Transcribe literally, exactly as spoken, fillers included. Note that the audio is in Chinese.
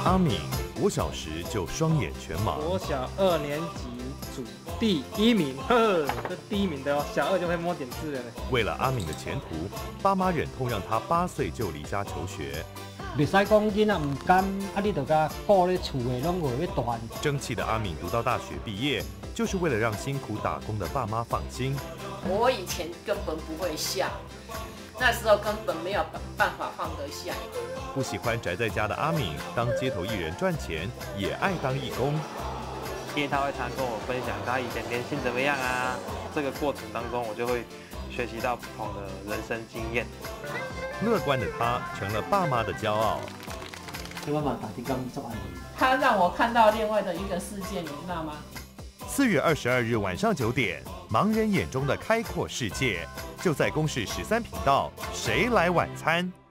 阿敏国小时就双眼全盲， 国小二年级组第一名，呵，这第一名的哦，小二就会摸点字了。 为了阿敏的前途，爸妈忍痛让他八岁就离家求学。 袂使讲囡仔唔甘，啊你就甲顾咧厝诶，拢会要大。 争气的阿敏读到大学毕业，就是为了让辛苦打工的爸妈放心。 我以前根本不会笑，那时候根本没有办法放得下。 不喜欢宅在家的阿敏，当街头艺人赚钱，也爱当义工。 因为他会常跟我分享他以前年轻怎么样啊，这个过程当中我就会学习到不同的人生经验。 乐观的他成了爸妈的骄傲。 我嘛打啲工作安尼。 他让我看到另外的一个世界，你知道吗？ 四月二十二日晚上九点，盲人眼中的开阔世界，就在公视十三频道。谁来晚餐？